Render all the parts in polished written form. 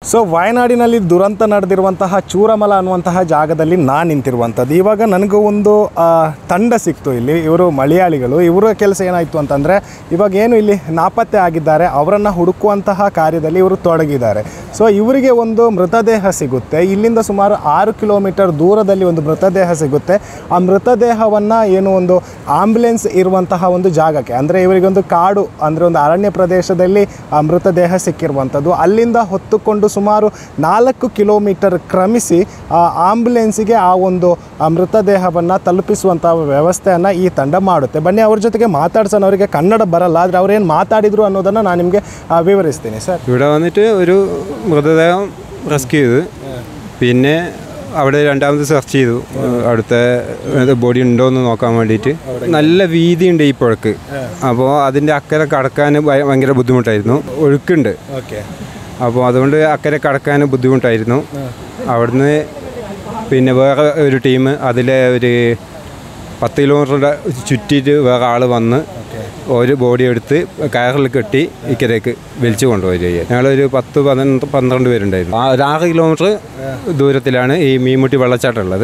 So ವಯನಾಡಿನಲ್ಲಿ ದುರಂತ ನಡೆದಿರುವಂತಹ ಚೂರಮಲ ಅನ್ನುವಂತಹ ಜಾಗದಲ್ಲಿ ನಾನು ನಿಂತಿರುವಂಥದ್ದು. ಇವಾಗ ನನಗೂ ಒಂದು ತಂಡ ಸಿಕ್ತು. ಇಲ್ಲಿ ಇವರು ಮಲಯಾಳಿಗಳು. ಇವರ ಕೆಲಸ ಏನಾಯಿತು ಅಂತಂದರೆ, ಇವಾಗ ಏನು ಇಲ್ಲಿ ನಾಪತ್ತೆ ಆಗಿದ್ದಾರೆ ಅವರನ್ನು ಹುಡುಕುವಂತಹ ಕಾರ್ಯದಲ್ಲಿ ಇವರು ತೊಡಗಿದ್ದಾರೆ. ಸೊ ಇವರಿಗೆ ಒಂದು ಮೃತದೇಹ ಸಿಗುತ್ತೆ. ಇಲ್ಲಿಂದ ಸುಮಾರು 6 ಕಿಲೋಮೀಟರ್ ದೂರದಲ್ಲಿ ಒಂದು ಮೃತದೇಹ ಸಿಗುತ್ತೆ. ಆ ಮೃತದೇಹವನ್ನು ಏನು ಒಂದು ಆಂಬ್ಯುಲೆನ್ಸ್ ಇರುವಂತಹ ಒಂದು ಜಾಗಕ್ಕೆ, ಅಂದರೆ ಇವರಿಗೊಂದು ಕಾಡು, ಅಂದರೆ ಒಂದು ಅರಣ್ಯ ಪ್ರದೇಶದಲ್ಲಿ ಆ ಮೃತದೇಹ ಸಿಕ್ಕಿರುವಂಥದ್ದು. ಅಲ್ಲಿಂದ ಹೊತ್ತುಕೊಂಡು ಸುಮಾರು 4 ಕಿಲೋಮೀಟರ್ ಕ್ರಮಿಸಿ ಆ ಆಂಬ್ಯುಲೆನ್ಸಿಗೆ ಆ ಒಂದು ಮೃತದೇಹವನ್ನು ತಲುಪಿಸುವಂಥ ವ್ಯವಸ್ಥೆಯನ್ನು ಈ ತಂಡ ಮಾಡುತ್ತೆ. ಬನ್ನಿ ಅವ್ರ ಜೊತೆಗೆ ಮಾತಾಡ್ಸೋಣ. ಅವರಿಗೆ കന്നഡ ಬರಲ್ಲ, ಆದರೆ ಅವರೇನು മാതാടിದ್ರು ಅನ್ನೋದನ್ನು ನಾನು ನಿಮಗೆ വിവരിಸ್ತೀನಿ. സർ, ഇവിടെ വന്നിട്ട് ഒരു മൃതദേഹം റെസ്ക്യൂ ചെയ്തു. പിന്നെ അവിടെ രണ്ടാമത് സെർച്ച് ചെയ്തു അടുത്ത ബോഡി ഉണ്ടോ എന്ന് നോക്കാൻ വേണ്ടിയിട്ട്. നല്ല വീതിയുണ്ട് ഈ പുഴക്ക്. അപ്പോൾ അതിൻ്റെ അക്കരെ കടക്കാൻ ഭയങ്കര ബുദ്ധിമുട്ടായിരുന്നു. ഒഴുക്കുണ്ട്. അപ്പോൾ അതുകൊണ്ട് അക്കരെ കടക്കാൻ ബുദ്ധിമുട്ടായിരുന്നു. അവിടുന്ന് പിന്നെ വേറെ ഒരു ടീം അതിലെ ഒരു 10 കിലോമീറ്ററുടെ ചുറ്റിയിട്ട് വേറെ ആൾ വന്ന് ഒരു ബോഡി എടുത്ത് കയറിൽ കെട്ടി ഇക്കരേക്ക് വലിച്ചു കൊണ്ടുപോയി. ഞങ്ങളൊരു 10-12 പേരുണ്ടായിരുന്നു. ഒരു 6 കിലോമീറ്റർ ദൂരത്തിലാണ് ഈ മീൻമുട്ടി വെള്ളച്ചാട്ടം ഉള്ളത്.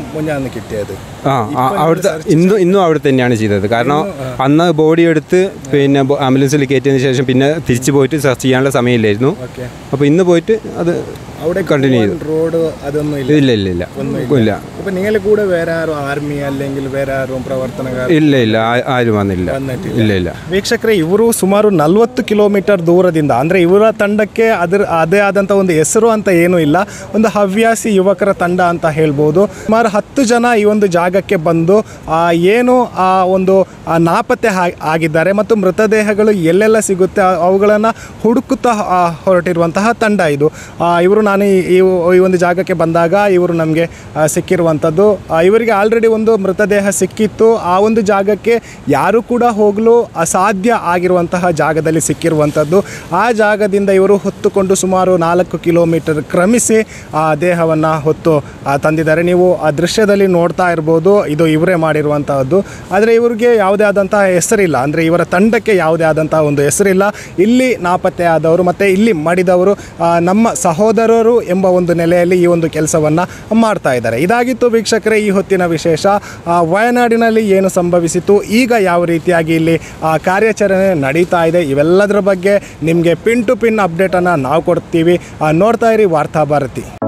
അവിടുത്തെ ഇന്നും അവിടെ തന്നെയാണ് ചെയ്തത്. കാരണം അന്ന് ബോഡി എടുത്ത് പിന്നെ ആംബുലൻസിൽ കയറ്റിയതിന് ശേഷം പിന്നെ തിരിച്ചു പോയിട്ട് സെർച്ച് ചെയ്യാനുള്ള സമയമില്ലായിരുന്നു. അപ്പോൾ ഇന്ന് പോയിട്ട് അത് അവിടെ കണ്ടിന്യൂ ചെയ്തു. റോഡ് അതൊന്നും ഇല്ല. നിങ്ങൾ കൂടെ വേറെ ആരും ആർമി അല്ലെങ്കിൽ വേറെ ആരും പ്രവർത്തനക്കാർ ഇല്ല ആരും വന്നില്ല. ಇಲ್ಲ. ವೀಕ್ಷಕರೇ, ಇವರು ಸುಮಾರು 40 ಕಿಲೋಮೀಟರ್ ದೂರದಿಂದ, ಅಂದರೆ ಇವರ ತಂಡಕ್ಕೆ ಅದೇ ಆದಂಥ ಒಂದು ಹೆಸರು ಅಂತ ಏನೂ ಇಲ್ಲ, ಒಂದು ಹವ್ಯಾಸಿ ಯುವಕರ ತಂಡ ಅಂತ ಹೇಳ್ಬೋದು. ಸುಮಾರು 10 ಜನ ಈ ಒಂದು ಜಾಗಕ್ಕೆ ಬಂದು ಏನು ಒಂದು ನಾಪತ್ತೆ ಆಗಿದ್ದಾರೆ ಮತ್ತು ಮೃತದೇಹಗಳು ಎಲ್ಲೆಲ್ಲ ಸಿಗುತ್ತೆ ಅವುಗಳನ್ನು ಹುಡುಕುತ್ತಾ ಹೊರಟಿರುವಂತಹ ತಂಡ ಇದು. ಇವರು ನಾನು ಈ ಒಂದು ಜಾಗಕ್ಕೆ ಬಂದಾಗ ಇವರು ನಮಗೆ ಸಿಕ್ಕಿರುವಂಥದ್ದು. ಇವರಿಗೆ ಆಲ್ರೆಡಿ ಒಂದು ಮೃತದೇಹ ಸಿಕ್ಕಿತ್ತು. ಆ ಒಂದು ಜಾಗಕ್ಕೆ ಯಾರು ಕೂಡ ಹೋಗಲು ಅಸಾಧ್ಯ ಆಗಿರುವಂತಹ ಜಾಗದಲ್ಲಿ ಸಿಕ್ಕಿರುವಂಥದ್ದು. ಆ ಜಾಗದಿಂದ ಇವರು ಹೊತ್ತುಕೊಂಡು ಸುಮಾರು 4 ಕಿಲೋಮೀಟರ್ ಕ್ರಮಿಸಿ ಆ ದೇಹವನ್ನು ಹೊತ್ತು ತಂದಿದ್ದಾರೆ. ನೀವು ಆ ದೃಶ್ಯದಲ್ಲಿ ನೋಡ್ತಾ ಇರ್ಬೋದು, ಇದು ಇವರೇ ಮಾಡಿರುವಂತಹದ್ದು. ಆದರೆ ಇವರಿಗೆ ಯಾವುದೇ ಆದಂತಹ ಹೆಸರಿಲ್ಲ, ಅಂದರೆ ಇವರ ತಂಡಕ್ಕೆ ಯಾವುದೇ ಆದಂತಹ ಒಂದು ಹೆಸರಿಲ್ಲ. ಇಲ್ಲಿ ನಾಪತ್ತೆ ಆದವರು ಮತ್ತು ಇಲ್ಲಿ ಮಡಿದವರು ನಮ್ಮ ಸಹೋದರರು ಎಂಬ ಒಂದು ನೆಲೆಯಲ್ಲಿ ಈ ಒಂದು ಕೆಲಸವನ್ನು ಮಾಡ್ತಾ ಇದ್ದಾರೆ. ಇದಾಗಿತ್ತು ವೀಕ್ಷಕರೇ ಈ ಹೊತ್ತಿನ ವಿಶೇಷ. ವಯನಾಡಿನಲ್ಲಿ ಏನು ಸಂಭವಿಸಿತು, ಈಗ ಯಾವ ರೀತಿಯಾಗಿ ಇಲ್ಲಿ ಕಾರ್ಯಾಚರಣೆ ನಡೀತಾ ಇದೆ, ಇವೆಲ್ಲದರ ಬಗ್ಗೆ ನಿಮಗೆ ಪಿನ್ ಟು ಪಿನ್ ಅಪ್ಡೇಟನ್ನು ನಾವು ಕೊಡ್ತೀವಿ. ನೋಡ್ತಾ ಇರಿ ವಾರ್ತಾ ಭಾರತಿ.